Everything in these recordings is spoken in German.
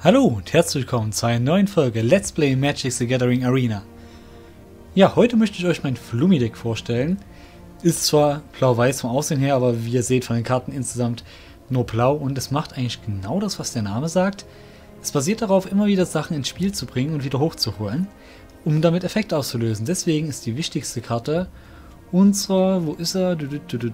Hallo und herzlich willkommen zu einer neuen Folge Let's Play Magic the Gathering Arena. Ja, heute möchte ich euch mein Flummi-Deck vorstellen. Ist zwar blau-weiß vom Aussehen her, aber wie ihr seht von den Karten insgesamt nur blau und es macht eigentlich genau das, was der Name sagt. Es basiert darauf, immer wieder Sachen ins Spiel zu bringen und wieder hochzuholen, um damit Effekte auszulösen. Deswegen ist die wichtigste Karte unserer, wo ist er?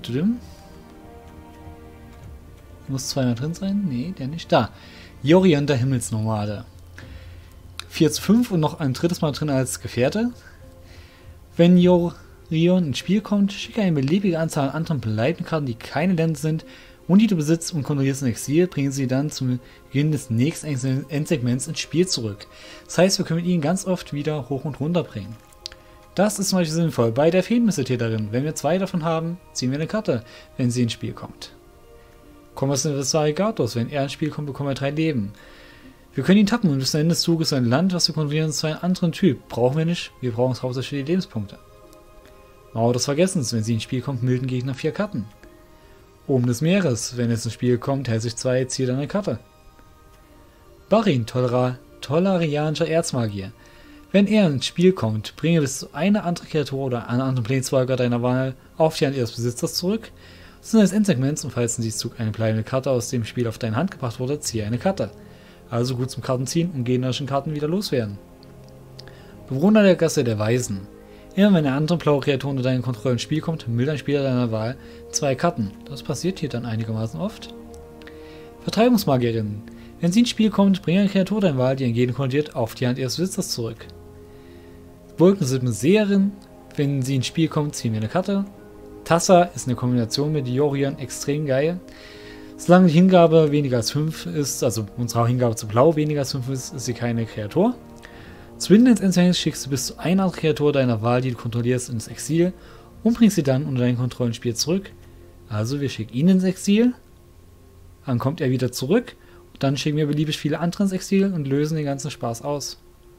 Muss zweimal drin sein? Nee, der nicht. Da. Yorion, der Himmelsnomade. 4:5 und noch ein drittes Mal drin als Gefährte. Wenn Yorion ins Spiel kommt, schicke eine beliebige Anzahl an anderen bleibenden Karten, die keine Länder sind und die du besitzt und kontrollierst in Exil, bringen sie dann zum Beginn des nächsten Endsegments ins Spiel zurück. Das heißt, wir können ihn ganz oft wieder hoch und runter bringen. Das ist zum Beispiel sinnvoll bei der Feenmissetäterin. Wenn wir zwei davon haben, ziehen wir eine Karte, wenn sie ins Spiel kommt. Kommissarigatus, wenn er ins Spiel kommt, bekommen wir 3 Leben. Wir können ihn tappen und bis zum Ende des Zuges ein Land, was wir kontrollieren, zu einem anderen Typ. Brauchen wir nicht, wir brauchen es hauptsächlich für die Lebenspunkte. Mauer des Vergessens, wenn sie ins Spiel kommt, milden Gegner 4 Karten. Oben des Meeres, wenn es ins Spiel kommt, hält sich 2, zieht eine Karte. Barin, Tolarianischer Erzmagier. Wenn er ins Spiel kommt, bringe bis zu eine andere Kreatur oder einen anderen Planeswalker deiner Wahl auf die Hand ihres Besitzers zurück. Sind des Endsegments und falls in diesem Zug eine bleibende Karte aus dem Spiel auf deine Hand gebracht wurde, ziehe eine Karte. Also gut zum Kartenziehen und gegnerischen Karten wieder loswerden. Bewohner der Gasse der Weisen. Immer wenn eine andere blaue Kreatur unter deine Kontrolle ins Spiel kommt, mildt ein Spieler deiner Wahl 2 Karten. Das passiert hier dann einigermaßen oft. Vertreibungsmagierin. Wenn sie ins Spiel kommt, bringe eine Kreatur deiner Wahl, die ein Gegner kontrolliert, auf die Hand ihres Besitzers zurück. Wolkenseherin. Wenn sie ins Spiel kommt, ziehen wir eine Karte. Tassa ist eine Kombination mit Yorion extrem geil. Solange die Hingabe weniger als 5 ist, also unsere Hingabe zu Blau weniger als 5 ist, ist sie keine Kreatur. Zwischen ins Endsegment schickst du bis zu eine andere Kreatur deiner Wahl, die du kontrollierst, ins Exil und bringst sie dann unter dein Kontrollenspiel zurück. Also wir schicken ihn ins Exil, dann kommt er wieder zurück und dann schicken wir beliebig viele andere ins Exil und lösen den ganzen Spaß aus.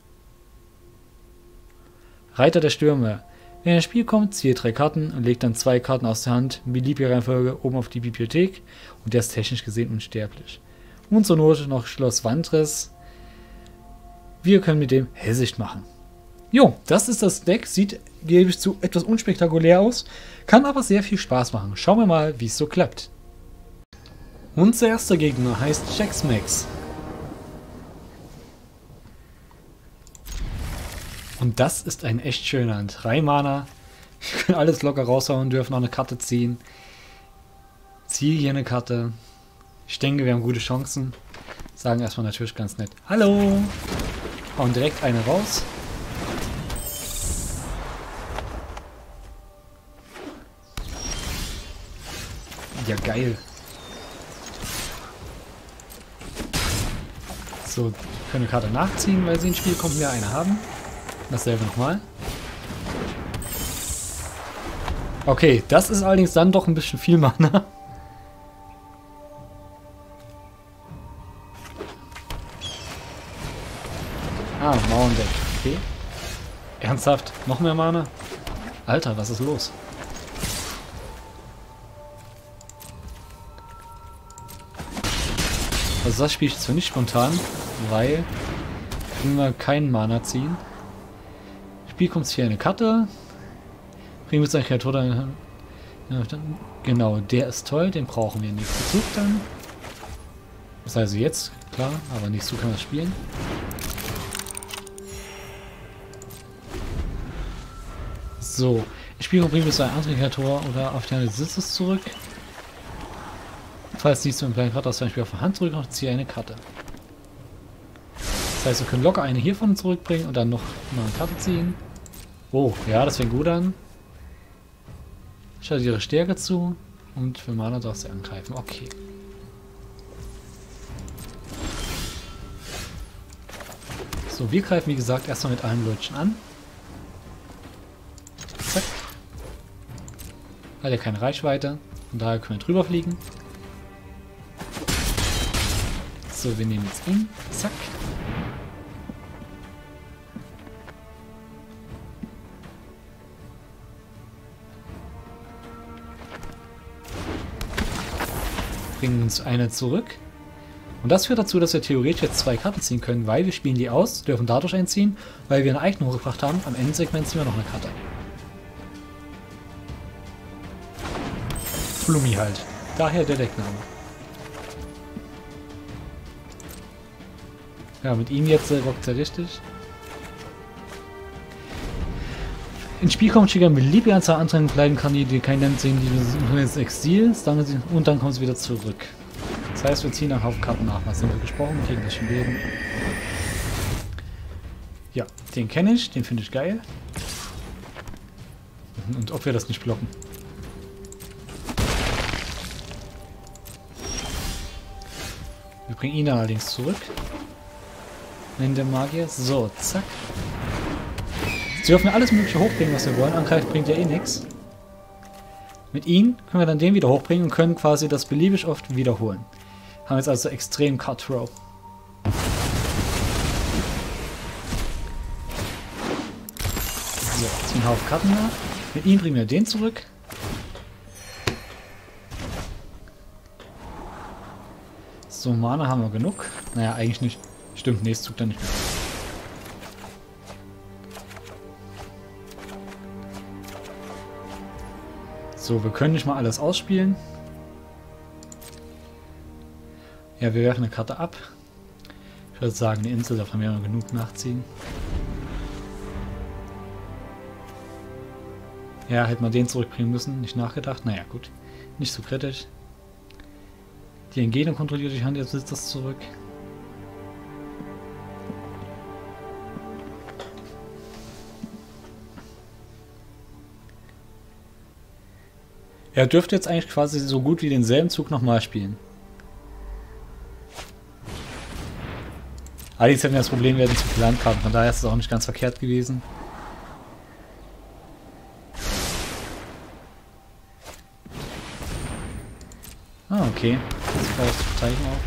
Reiter der Stürme. Wenn er ins Spiel kommt, ziehe 3 Karten und legt dann 2 Karten aus der Hand in beliebiger Reihenfolge oben auf die Bibliothek und der ist technisch gesehen unsterblich. Und zur Not noch Schloss Wandres. Wir können mit dem Hellsicht machen. Jo, das ist das Deck. Sieht, gebe ich zu, etwas unspektakulär aus, kann aber sehr viel Spaß machen. Schauen wir mal, wie es so klappt. Unser erster Gegner heißt Jax-Max. Und das ist ein echt schöner Hand. 3 Mana. Wir können alles locker raushauen, dürfen noch eine Karte ziehen. Ziehe hier eine Karte. Ich denke, wir haben gute Chancen. Sagen erstmal natürlich ganz nett Hallo. Hauen direkt eine raus. Ja, geil. So, wir können eine Karte nachziehen, weil sie ins Spiel kommt, wir eine haben. Dasselbe nochmal. Okay, das ist allerdings dann doch ein bisschen viel Mana. Ah, Mauerndeck. Okay. Ernsthaft? Noch mehr Mana? Alter, was ist los? Also das spiele ich zwar nicht spontan, weil können wir keinen Mana ziehen. Spiel kommt hier eine Karte. Bringen wir seine Kreatur dann. Genau, der ist toll, den brauchen wir nächsten Zug dann. Das heißt jetzt, klar, aber nächsten Zug können wir spielen. So, ich spiele und bringe wir seine andere Kreatur oder auf die Hand des Besitzers zurück. Falls nicht so ein kleiner Karte aus seinem Spiel auf der Hand zurück noch ziehe eine Karte. Das heißt, wir können locker eine hiervon zurückbringen und dann noch mal eine Karte ziehen. Oh, ja, das fängt gut an. Schaltet ihre Stärke zu und für Mana darfst du angreifen. Okay. So, wir greifen wie gesagt erstmal mit allen Leutchen an. Zack. Hat ja keine Reichweite und daher können wir drüber fliegen. So, wir nehmen jetzt ihn. Zack. Bringen uns eine zurück. Und das führt dazu, dass wir theoretisch jetzt 2 Karten ziehen können, weil wir spielen die aus, dürfen dadurch einziehen, weil wir eine Eignung hochgebracht haben. Am Endsegment ziehen wir noch eine Karte. Flummi halt. Daher der Deckname. Ja, mit ihm jetzt rockt er richtig. Ins Spiel kommt Shiga mit beliebige Anzahl anderen kleinen Karten, die kein Land sehen, die ins Exil, und dann kommen sie wieder zurück. Das heißt, wir ziehen einen Haufen Karten nach. Was haben wir gesprochen? Gegen das Leben. Ja, den kenne ich, den finde ich geil. Und ob wir das nicht blocken. Wir bringen ihn allerdings zurück. In der Magier. So, zack. Sie dürfen alles mögliche hochbringen, was wir wollen. Angreifen bringt ja eh nichts. Mit ihnen können wir dann den wieder hochbringen und können quasi das beliebig oft wiederholen. Haben jetzt also extrem Card Row. So, ziehen einen Haufen Karten nach. Mit ihnen bringen wir den zurück. So, Mana haben wir genug. Naja, eigentlich nicht. Stimmt, nächstes Zug dann nicht mehr. So, wir können nicht mal alles ausspielen. Ja, wir werfen eine Karte ab. Ich würde sagen, eine Insel, davon werden wir genug nachziehen. Ja, hätte man den zurückbringen müssen, nicht nachgedacht. Naja, gut. Nicht so kritisch. Die Engene kontrolliert die Hand, jetzt sitzt das zurück. Er dürfte jetzt eigentlich quasi so gut wie denselben Zug nochmal spielen. Allerdings hätten wir das Problem, wir hätten zu viele Landkarten, von daher ist es auch nicht ganz verkehrt gewesen. Ah, okay. Jetzt baue ich das Zeichen auf.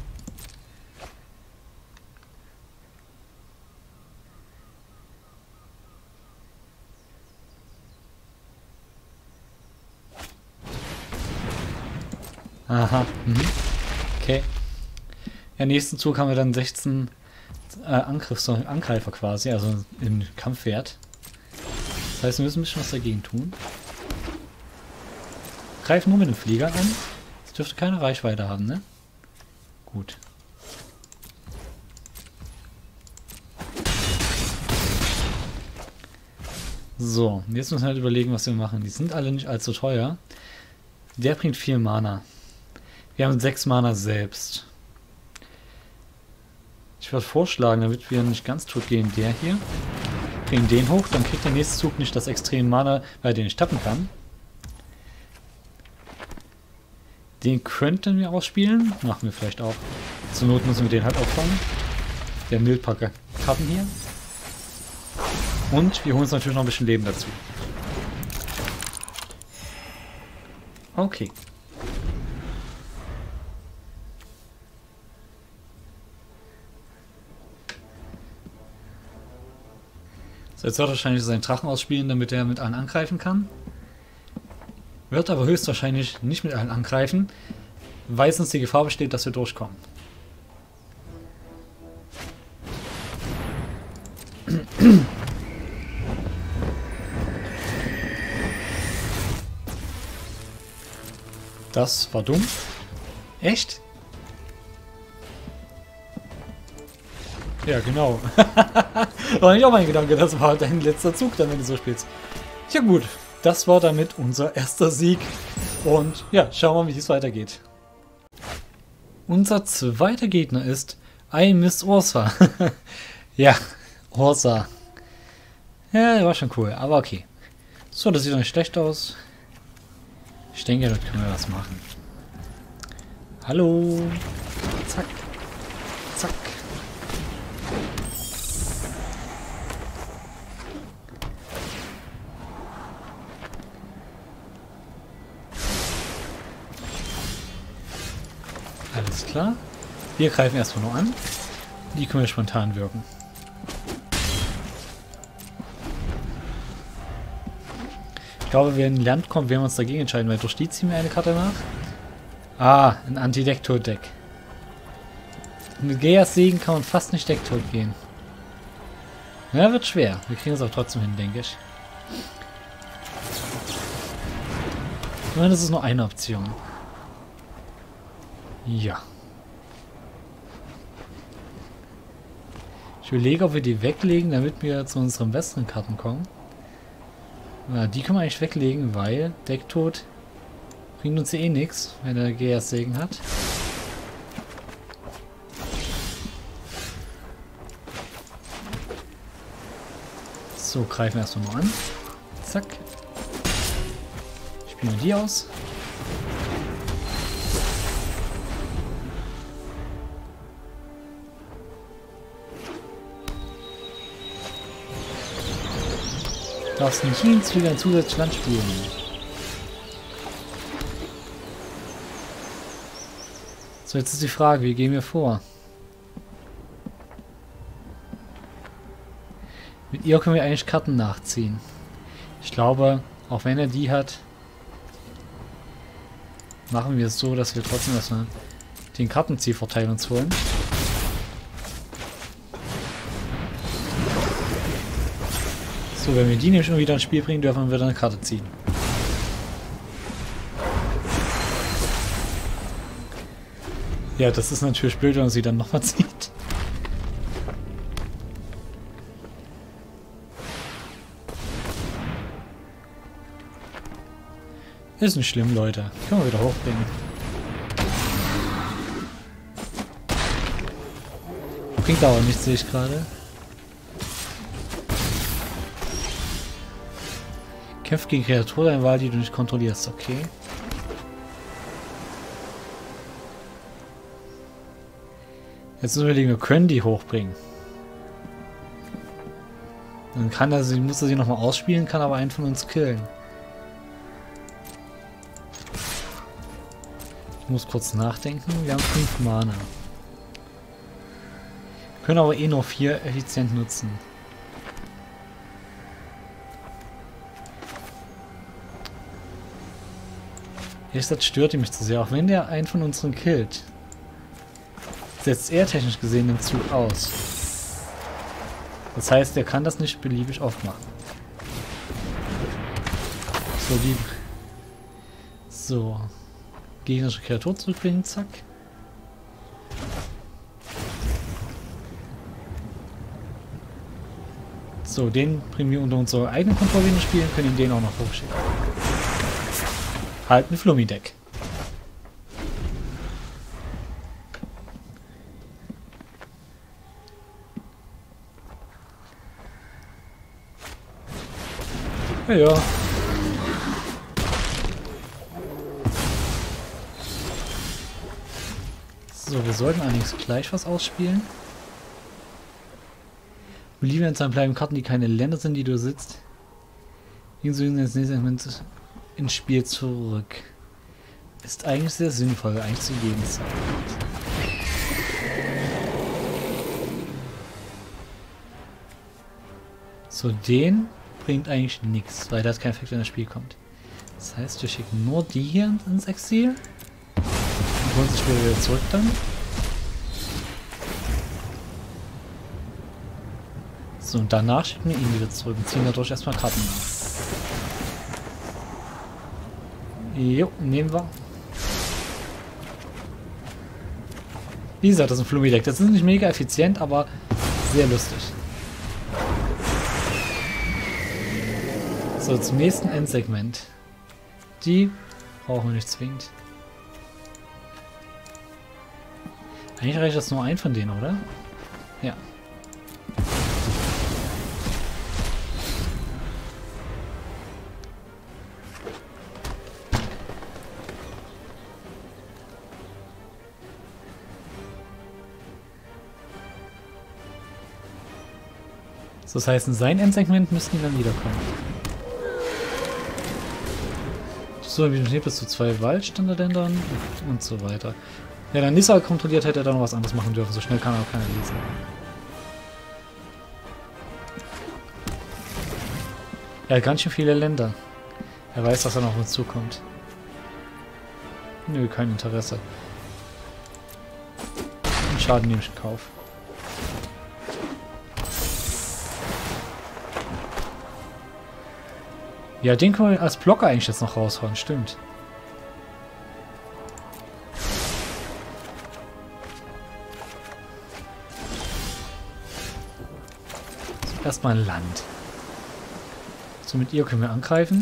Aha, okay. Ja, nächsten Zug haben wir dann 16 Angreifer quasi, also im Kampfwert. Das heißt, wir müssen ein bisschen was dagegen tun. Greifen nur mit den Fliegern an. Das dürfte keine Reichweite haben, ne? Gut. So, jetzt müssen wir halt überlegen, was wir machen. Die sind alle nicht allzu teuer. Der bringt 4 Mana. Wir haben 6 Mana selbst. Ich würde vorschlagen, damit wir nicht ganz tot gehen, der hier. Bringen den hoch, dann kriegt der nächste Zug nicht das extreme Mana, weil er den nicht tappen kann. Den könnten wir ausspielen. Machen wir vielleicht auch. Zur Not müssen wir den halt auffangen. Der Mildpacker Karten hier. Und wir holen uns natürlich noch ein bisschen Leben dazu. Okay. So, jetzt wird er wahrscheinlich seinen Drachen ausspielen, damit er mit allen angreifen kann. Wird aber höchstwahrscheinlich nicht mit allen angreifen, weil sonst die Gefahr besteht, dass wir durchkommen. Das war dumm. Echt? Ja, genau. War nicht auch mein Gedanke, das war dein letzter Zug, dann, wenn du so spielst. Ja gut, das war damit unser erster Sieg. Und ja, schauen wir mal, wie es weitergeht. Unser zweiter Gegner ist Miss Ursa. Ja, Ursa. Ja, war schon cool, aber okay. So, das sieht doch nicht schlecht aus. Ich denke, da können wir was machen. Hallo. Zack. Zack. Alles klar. Wir greifen erstmal nur an. Die können wir spontan wirken. Ich glaube, wenn ein Land kommt, werden wir uns dagegen entscheiden, weil durch die ziehen wir eine Karte nach. Ah, ein Antidektor-Deck. Mit Geas Segen kann man fast nicht decktot gehen. Ja, wird schwer. Wir kriegen es auch trotzdem hin, denke ich. Ich meine, das ist nur eine Option. Ja. Ich überlege, ob wir die weglegen, damit wir zu unseren besseren Karten kommen. Na, die können wir eigentlich weglegen, weil Decktod bringt uns eh nichts, wenn er Geas Segen hat. So, greifen wir erstmal nur an. Zack. Spielen wir die aus. Darfst nicht wieder ein zusätzliches Land spielen. So, jetzt ist die Frage, wie gehen wir vor? Mit ihr können wir eigentlich Karten nachziehen. Ich glaube, auch wenn er die hat, machen wir es so, dass wir trotzdem erstmal den Kartenziehvorteil uns holen. So, wenn wir die nämlich schon wieder ins Spiel bringen, dürfen wir dann eine Karte ziehen. Ja, das ist natürlich blöd, wenn man sie dann nochmal zieht. Ist nicht schlimm, Leute. Können wir wieder hochbringen. Bringt aber nichts, sehe ich gerade. Kämpft gegen Kreaturen in Wahl, die du nicht kontrollierst. Okay. Jetzt müssen wir überlegen, wir können die hochbringen. Dann kann er sie, muss er sie nochmal ausspielen, kann aber einen von uns killen. Ich muss kurz nachdenken. Wir haben 5 Mana. Können aber eh nur 4 effizient nutzen. Das stört mich zu sehr. Auch wenn der einen von unseren killt, setzt er technisch gesehen den Zug aus. Das heißt, er kann das nicht beliebig oft machen. So, die... So. Gegnerische Kreatur zurückbringen, zack. So, den bringen wir unter unsere eigene Kontrolle in Spielen, können ihn den auch noch hochschicken. Halt ein Flummi-Deck. Ja, ja. So, wir sollten allerdings gleich was ausspielen. Bolivien bleiben Karten, die keine Länder sind, die du sitzt. Gegen so ins nächste Segment ins Spiel zurück. Ist eigentlich sehr sinnvoll, eigentlich zu jedem Zeitpunkt. So, den bringt eigentlich nichts, weil da kein Effekt, wenn das Spiel kommt. Das heißt, wir schicken nur die hier ins Exil. Und holen sich wieder zurück dann. So, und danach schicken wir ihn wieder zurück und ziehen dadurch erstmal Karten nach. Jo, nehmen wir. Wie gesagt, das ist ein Flummi-Deck. Das ist nicht mega effizient, aber sehr lustig. So, zum nächsten Endsegment. Die brauchen wir nicht zwingend. Eigentlich reicht das nur ein von denen, oder? Ja. Das heißt, in sein Endsegment müssten die dann wiederkommen. So, wie steht bis zu 2 Waldstandardändern und so weiter. Ja, dann Nissa kontrolliert, hätte er da noch was anderes machen dürfen. So schnell kann er auch keiner lesen. Er hat ganz schön viele Länder. Er weiß, dass er noch auf uns zukommt. Nö, kein Interesse. Dann Schaden nehme ich in Kauf. Ja, den können wir als Blocker eigentlich jetzt noch raushauen, stimmt. So, erstmal Land. So, mit ihr können wir angreifen.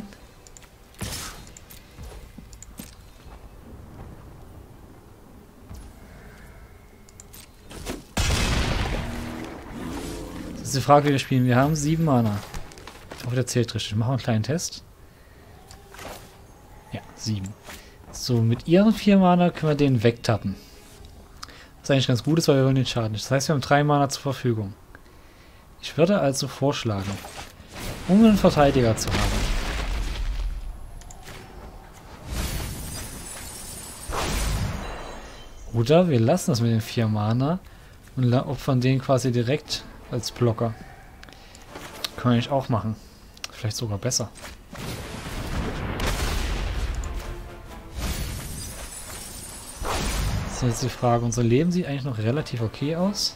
Das ist die Frage, wie wir spielen. Wir haben 7 Mana. Ich hoffe, der zählt richtig. Machen wir einen kleinen Test. Ja, 7. So, mit ihren 4 Mana können wir den wegtappen. Was eigentlich ganz gut ist, weil wir wollen den Schaden nicht. Das heißt, wir haben 3 Mana zur Verfügung. Ich würde also vorschlagen, um einen Verteidiger zu haben. Oder wir lassen das mit den 4 Mana und opfern den quasi direkt als Blocker. Können wir eigentlich auch machen. Vielleicht sogar besser. Das ist jetzt die Frage. Unser Leben sieht eigentlich noch relativ okay aus.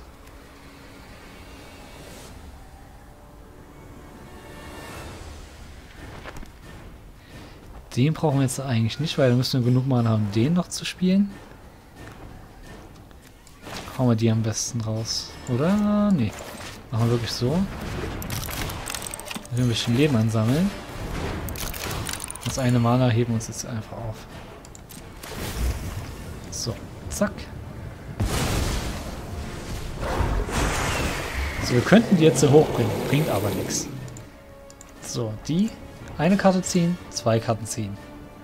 Den brauchen wir jetzt eigentlich nicht, weil da müssen wir genug Mana haben, den noch zu spielen. Hauen wir die am besten raus. Oder? Nee. Machen wir wirklich so. Wir ein bisschen Leben ansammeln. Das eine Mana heben wir uns jetzt einfach auf. So, zack. So, wir könnten die jetzt so hochbringen. Bringt aber nichts. So, die eine Karte ziehen, 2 Karten ziehen.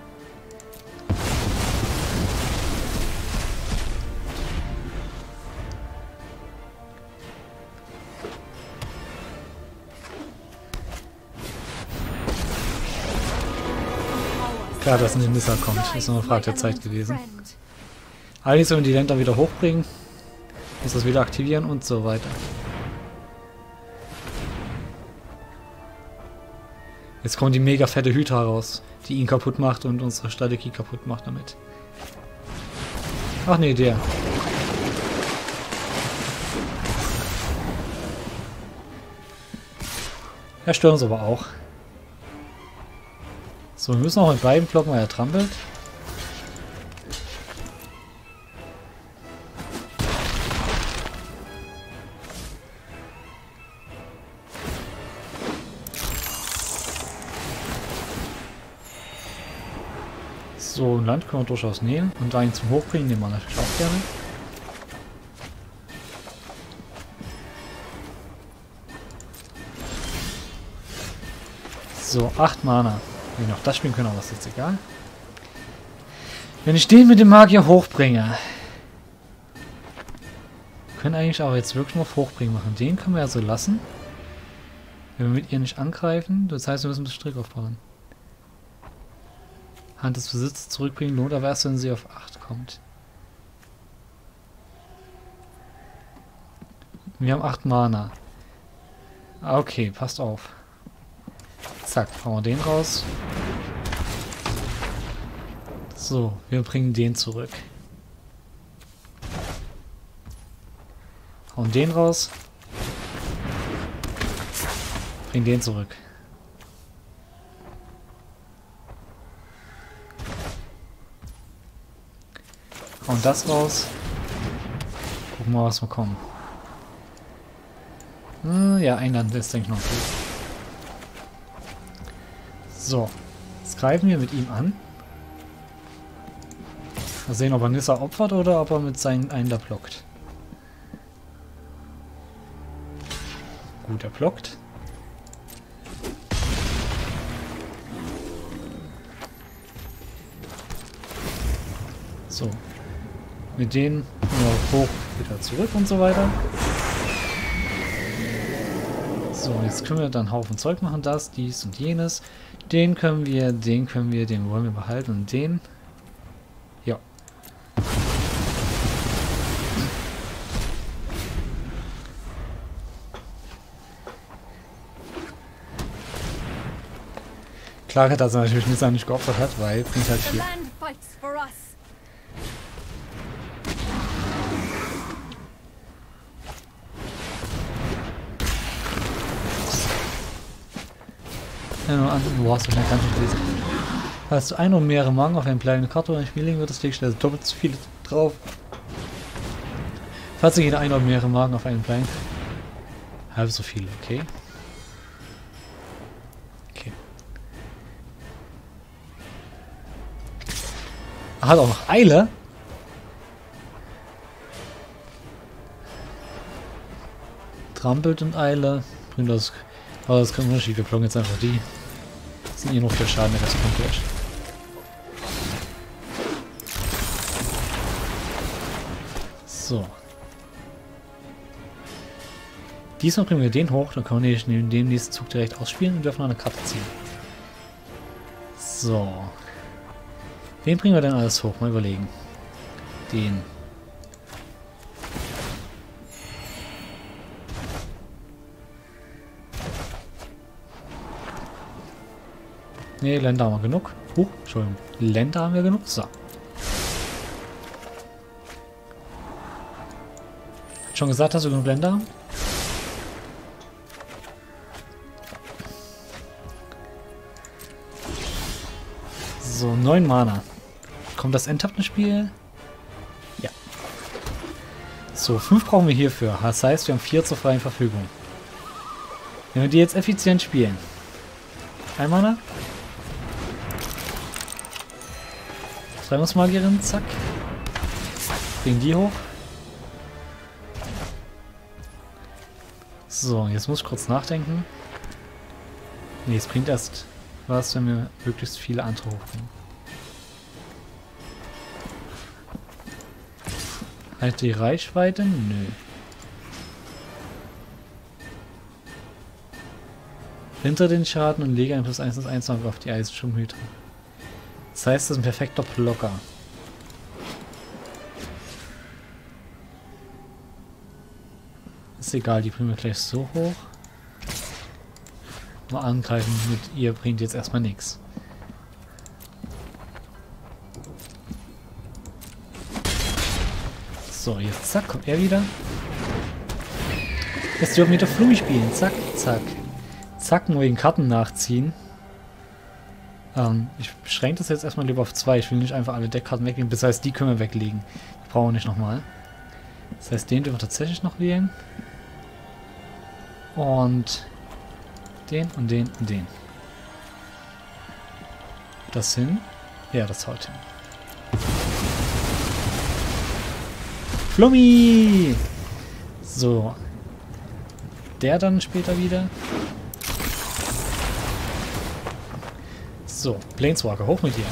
Klar, dass ein Nissa kommt. Ist nur eine Frage der Zeit gewesen. Allerdings sollen wir die Länder wieder hochbringen. Muss das wieder aktivieren und so weiter. Jetzt kommt die mega fette Hydra raus, die ihn kaputt macht und unsere Strategie kaputt macht damit. Ach nee, der. Er stört uns aber auch. So, wir müssen auch mit beiden blocken, weil er trampelt. So, ein Land können wir durchaus nehmen. Und da ihn zum Hochbringen nehmen wir natürlich auch gerne. So, 8 Mana. Wenn wir noch das spielen können, aber das ist jetzt egal. Wenn ich den mit dem Magier hochbringe, können eigentlich auch jetzt wirklich noch hochbringen machen. Den können wir ja so lassen. Wenn wir mit ihr nicht angreifen, das heißt, wir müssen das Strick aufbauen. Hand des Besitzes zurückbringen lohnt aber erst, wenn sie auf 8 kommt. Wir haben 8 Mana. Okay, passt auf. Zack, hauen wir den raus. So, wir bringen den zurück. Hauen den raus. Bringen den zurück. Hauen das raus. Gucken wir mal, was wir kommen. Ja, ein Land ist, denke ich, noch gut. So, jetzt greifen wir mit ihm an. Mal sehen, ob er Nissa opfert oder ob er mit seinen einen da blockt. Gut, er blockt. So. Mit denen nur hoch, wieder zurück und so weiter. So, jetzt können wir dann einen Haufen Zeug machen. Das, dies und jenes. Den können wir, den wollen wir behalten und den. Ja. Klar, dass er natürlich nicht geopfert hat, weil es bringt halt viel. Boah, so schnell kann ich nicht lesen. Falls du ein oder mehrere Marken auf eine kleine Karte oder ein Spiel legen würdest, legst du also doppelt so viele drauf. Falls du jeder ein oder mehrere Marken auf einen kleinen. Halb so viele, okay. Okay. Hat auch noch Eile. Trampelt und Eile. Bringt das. Aber das kann Unterschied. Wir blocken jetzt einfach die. Das sind eh nur 4 Schaden, der Rest kommt durch. So. Diesmal bringen wir den hoch, dann können wir neben dem nächsten Zug direkt ausspielen und dürfen noch eine Karte ziehen. So. Wen bringen wir denn alles hoch? Mal überlegen. Den. Ne, Länder haben wir genug. Entschuldigung. Länder haben wir genug. So. Schon gesagt, dass wir genug Länder haben? So, 9 Mana. Kommt das Endtappen ins Spiel? Ja. So, 5 brauchen wir hierfür. Das heißt, wir haben 4 zur freien Verfügung. Wenn wir die jetzt effizient spielen. 1 Mana. 3 Magierin, zack. Bringen die hoch. So, jetzt muss ich kurz nachdenken. Ne, es bringt erst was, wenn wir möglichst viele andere hochbringen. Halt die Reichweite? Nö. Hinter den Schaden und lege ein +1/1 auf die Eisschirmhüter. Das heißt, das ist ein perfekter Blocker. Ist egal, die bringen wir gleich so hoch. Mal angreifen mit ihr bringt jetzt erstmal nichts. So, jetzt zack, kommt er wieder. Jetzt dürfen wir mit der Flummi spielen. Zack, zack. Zack, nur wegen Karten nachziehen. Ich beschränke das jetzt erstmal lieber auf 2. Ich will nicht einfach alle Deckkarten weglegen. Das heißt, die können wir weglegen. Die brauchen wir nicht nochmal. Das heißt, den dürfen wir tatsächlich noch wählen. Und den und den und den. Das hin? Ja, das haut hin. Flummi! So. Der dann später wieder. So, Planeswalker, hoch mit dir.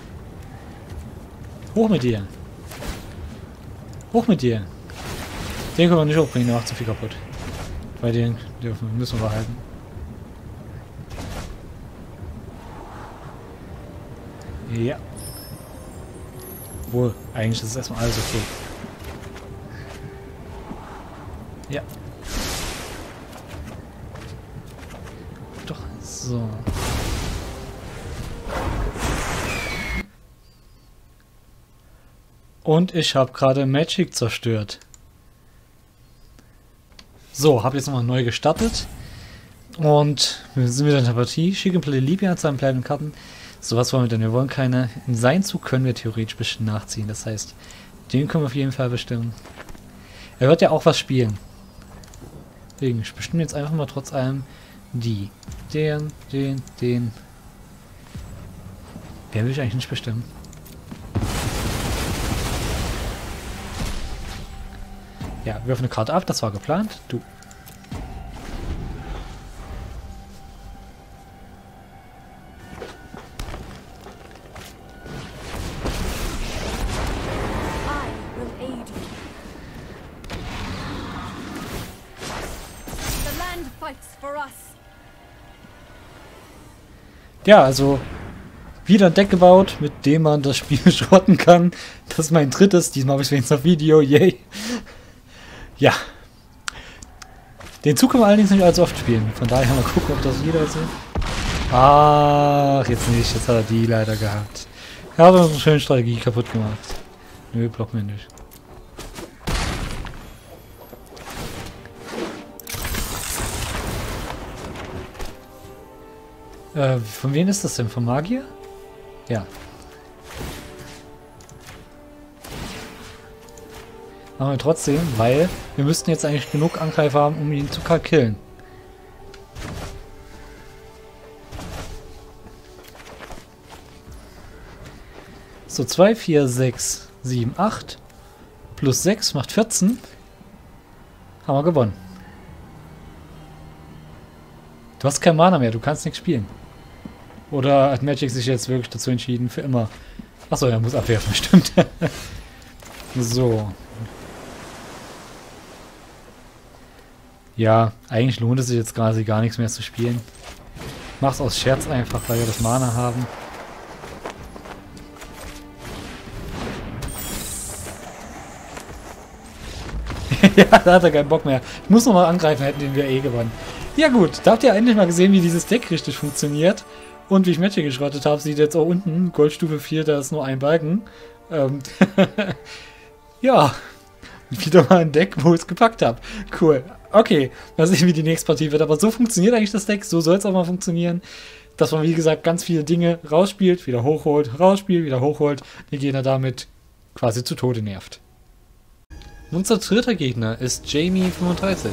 Hoch mit dir. Hoch mit dir. Den können wir nicht hochbringen, der macht zu viel kaputt. Bei den müssen wir behalten. Ja. Obwohl, eigentlich ist es erstmal alles okay. Ja. Doch, so. Und ich habe gerade Magic zerstört. So, habe jetzt nochmal neu gestartet. Und wir sind wieder in der Partie. Schicken Libya zu einem kleinen Karten. So, was wollen wir denn? Wir wollen keine... In seinen Zug können wir theoretisch ein bisschen nachziehen. Das heißt, den können wir auf jeden Fall bestimmen. Er wird ja auch was spielen. Deswegen, ich bestimme jetzt einfach mal trotz allem die. Den. Den will ich eigentlich nicht bestimmen. Ja, wirf eine Karte ab, das war geplant. Du. Ja, also wieder ein Deck gebaut, mit dem man das Spiel schrotten kann. Das ist mein drittes, diesmal habe ich wenigstens auf Video, yay. Ja. Den Zug können wir allerdings nicht allzu oft spielen. Von daher mal gucken, ob das wieder ist. Ach, jetzt nicht. Jetzt hat er die leider gehabt. Er hat unsere schöne Strategie kaputt gemacht. Nö, blocken wir nicht. Von wem ist das denn? Von Magier? Ja. Machen wir trotzdem, weil wir müssten jetzt eigentlich genug Angreifer haben, um ihn zu killen. So, 2, 4, 6, 7, 8 plus 6 macht 14. Haben wir gewonnen. Du hast kein Mana mehr, du kannst nichts spielen. Oder hat Magic sich jetzt wirklich dazu entschieden, für immer... Achso, er muss abwerfen, stimmt. So. Ja, eigentlich lohnt es sich jetzt quasi gar nichts mehr zu spielen. Ich mach's aus Scherz einfach, weil wir das Mana haben. Ja, da hat er keinen Bock mehr. Ich muss nochmal angreifen, hätten wir eh gewonnen. Ja gut, da habt ihr endlich mal gesehen, wie dieses Deck richtig funktioniert. Und wie ich Magic geschrottet habe, sieht jetzt auch unten, Goldstufe 4, da ist nur ein Balken. Ja, wieder mal ein Deck, wo ich es gepackt habe. Cool. Okay, mal sehen, wie die nächste Partie wird. Aber so funktioniert eigentlich das Deck, so soll es auch mal funktionieren. Dass man, wie gesagt, ganz viele Dinge rausspielt, wieder hochholt, rausspielt, wieder hochholt. Den Gegner damit quasi zu Tode nervt. Unser dritter Gegner ist Jamie35.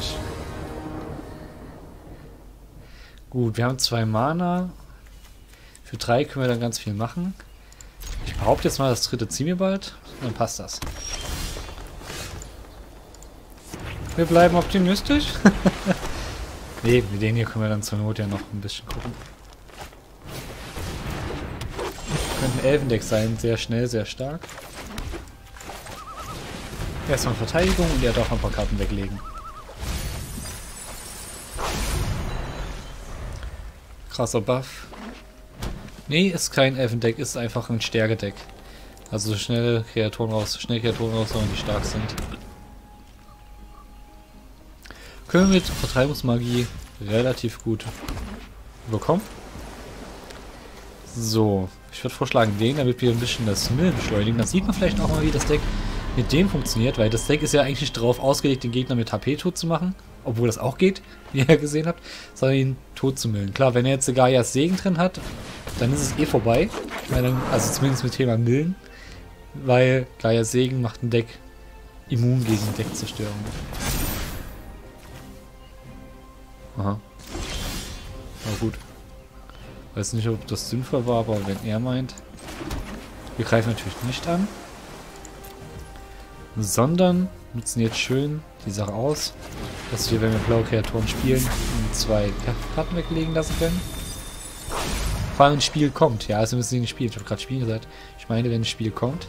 Gut, wir haben 2 Mana. Für 3 können wir dann ganz viel machen. Ich behaupte jetzt mal, das dritte ziehen wir bald. Dann passt das. Wir bleiben optimistisch. Nee, mit denen hier können wir dann zur Not ja noch ein bisschen gucken. Könnte ein Elfendeck sein, sehr schnell, sehr stark. Erstmal Verteidigung und er darf ein paar Karten weglegen. Krasser Buff. Nee, ist kein Elfendeck, ist einfach ein Stärkedeck. Also schnell Kreaturen raushauen, die stark sind. Können wir mit Vertreibungsmagie relativ gut bekommen. So, ich würde vorschlagen, damit wir ein bisschen das Millen beschleunigen. Dann sieht man vielleicht auch mal, wie das Deck mit dem funktioniert, weil das Deck ist ja eigentlich nicht darauf ausgelegt, den Gegner mit HP tot zu machen, obwohl das auch geht, wie ihr gesehen habt, sondern ihn tot zu millen. Klar, wenn er jetzt Gaias Segen drin hat, dann ist es eh vorbei. Also zumindest mit Thema Millen, weil Gaias Segen macht ein Deck immun gegen Deckzerstörung. Aha. Aber gut. Weiß nicht, ob das sinnvoll war, aber wenn er meint. Wir greifen natürlich nicht an. Sondern nutzen jetzt schön die Sache aus, dass wir, wenn wir blaue Kreaturen spielen, 2 Karten weglegen lassen können. Vor allem, wenn ein Spiel kommt. Ja, also müssen sie nicht spielen. Ich habe gerade Spiel gesagt. Ich meine, wenn ein Spiel kommt.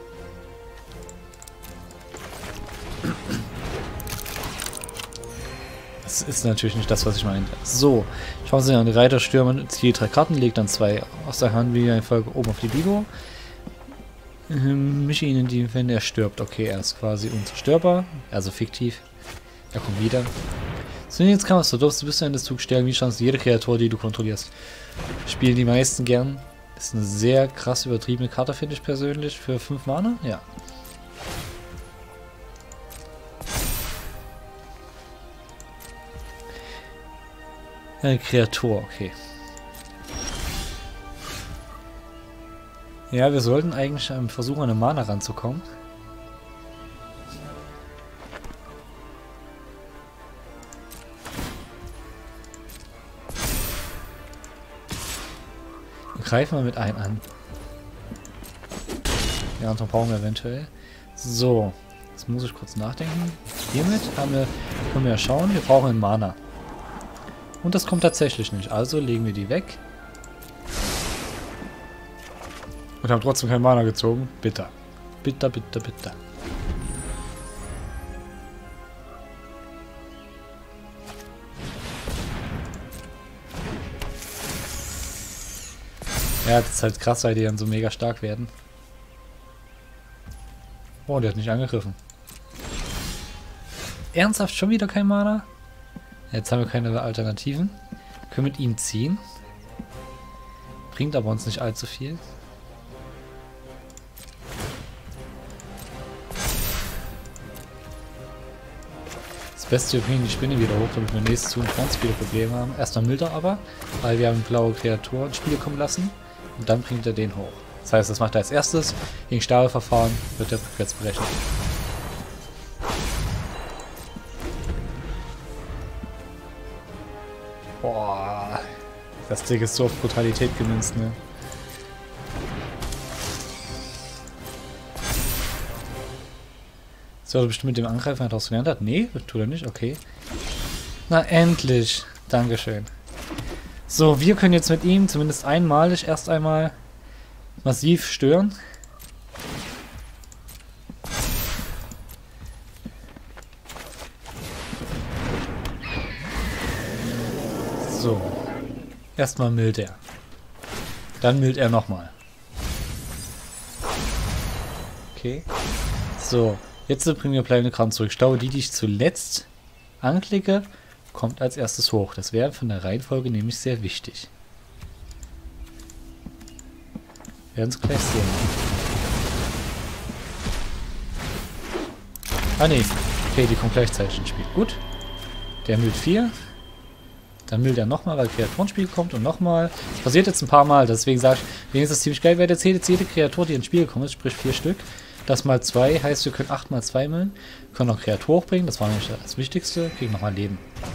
Das ist natürlich nicht das, was ich meinte. So, schauen Sie an die Reiter, Stürmer, ziehe 3 Karten, legt dann 2 aus der Hand wie eine Folge oben auf die Bigo. Mische ihn in die, wenn er stirbt. Okay, er ist quasi unzerstörbar, also fiktiv. Er kommt wieder. So, jetzt kann man es. Du darfst bis Ende des Zugs stellen, wie Chance jede Kreatur, die du kontrollierst. Spielen die meisten gern. Ist eine sehr krass übertriebene Karte, finde ich persönlich. Für 5 Mana, ja. Eine Kreatur, okay. Ja, wir sollten eigentlich versuchen, an eine Mana ranzukommen. Wir greifen mal mit einem an. Die anderen brauchen wir eventuell. So, jetzt muss ich kurz nachdenken. Hiermit können wir ja schauen, wir brauchen einen Mana. Und das kommt tatsächlich nicht. Also legen wir die weg. Und haben trotzdem kein Mana gezogen. Bitter. Bitter, bitter, bitter. Ja, das ist halt krass, weil die dann so mega stark werden. Oh, der hat nicht angegriffen. Ernsthaft schon wieder kein Mana? Jetzt haben wir keine Alternativen. Können mit ihm ziehen. Bringt aber uns nicht allzu viel. Beste, wir bringen die Spinne wieder hoch, damit wir nächstes Zug und wieder Probleme haben. Erstmal Milder aber, weil wir haben blaue Kreatur ins Spiel kommen lassen. Und dann bringt er den hoch. Das heißt, das macht er als erstes. Gegen Stapelverfahren wird er rückwärts berechnet. Boah. Das Ding ist so auf Brutalität gemünzt, ne? So, bestimmt mit dem Angreifen etwas gelernt hat? Nee, tut er nicht, okay. Na, endlich. Dankeschön. So, wir können jetzt mit ihm zumindest einmalig erst einmal massiv stören. So. Erstmal mildt er. Dann mildt er nochmal. Okay. So. Jetzt bringen wir bleibende Kram zurück. Staue die ich zuletzt anklicke, kommt als erstes hoch. Das wäre von der Reihenfolge nämlich sehr wichtig. Wir werden es gleich sehen. Ah ne, okay, die kommen gleichzeitig ins Spiel. Gut. Der mildt 4. Dann mildt er nochmal, weil Kreatur ins Spiel kommt und nochmal. Das passiert jetzt ein paar Mal, deswegen sage ich, wenigstens ist das ziemlich geil, weil jetzt jede Kreatur, die ins Spiel gekommen ist, sprich 4 Stück. Das mal 2 heißt, wir können 8 mal 2 millen. Wir können noch Kreatur hochbringen, das war nämlich das Wichtigste. Kriegen nochmal Leben.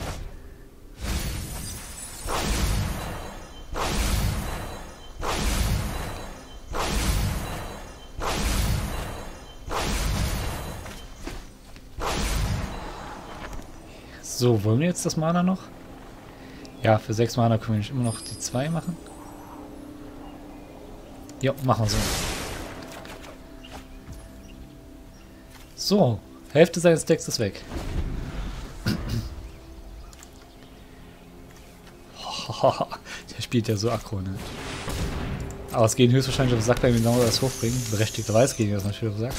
So, wollen wir jetzt das Mana noch? Ja, für 6 Mana können wir nicht immer noch die 2 machen. Ja, machen wir so. So, Hälfte seines Decks ist weg. Der spielt ja so aggro, ne? Aber es gehen höchstwahrscheinlich auf den Sack, wenn wir genau das hochbringen. Berechtigterweise gehen wir das natürlich auf den Sack.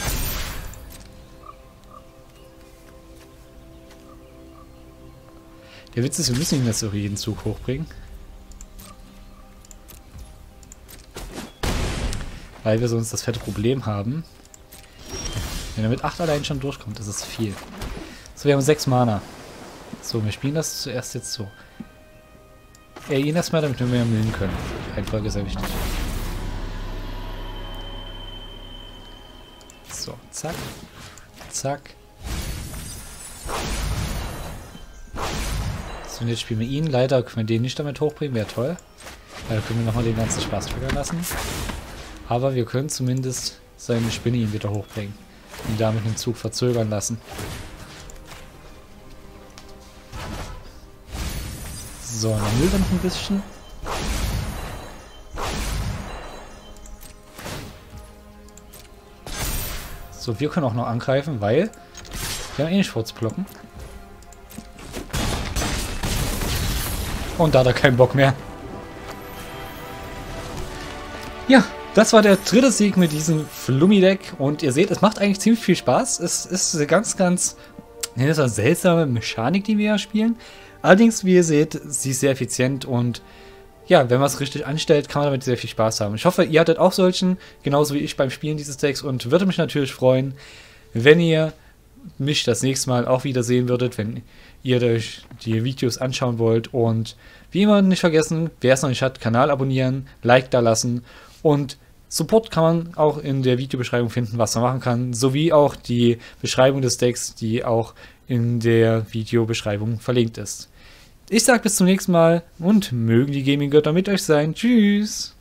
Der Witz ist, wir müssen ihn jetzt auch jeden Zug hochbringen. Weil wir sonst das fette Problem haben. Wenn er mit 8 allein schon durchkommt, das ist viel. So, wir haben 6 Mana. So, wir spielen das zuerst jetzt so. Ihn erstmal, damit wir mehr milden können. Die Reihenfolge ist sehr wichtig. So, zack. Zack. So, und jetzt spielen wir ihn. Leider können wir den nicht damit hochbringen, wäre toll. Weil dann können wir nochmal den ganzen Spaß triggern lassen. Aber wir können zumindest seine Spinne ihn wieder hochbringen. Und damit den Zug verzögern lassen. So, dann milden wir noch ein bisschen. So, wir können auch noch angreifen, weil wir haben eh nicht vorzublocken. Und da hat er keinen Bock mehr. Ja. Das war der dritte Sieg mit diesem Flummi-Deck und ihr seht, es macht eigentlich ziemlich viel Spaß. Es ist eine ganz seltsame Mechanik, die wir hier spielen. Allerdings, wie ihr seht, sie ist sehr effizient und ja, wenn man es richtig anstellt, kann man damit sehr viel Spaß haben. Ich hoffe, ihr hattet auch solchen, genauso wie ich beim Spielen dieses Decks und würde mich natürlich freuen, wenn ihr mich das nächste Mal auch wieder sehen würdet, wenn ihr euch die Videos anschauen wollt und wie immer nicht vergessen, wer es noch nicht hat, Kanal abonnieren, Like da lassen und Support kann man auch in der Videobeschreibung finden, was man machen kann, sowie auch die Beschreibung des Decks, die auch in der Videobeschreibung verlinkt ist. Ich sage bis zum nächsten Mal und mögen die Gaming-Götter mit euch sein. Tschüss!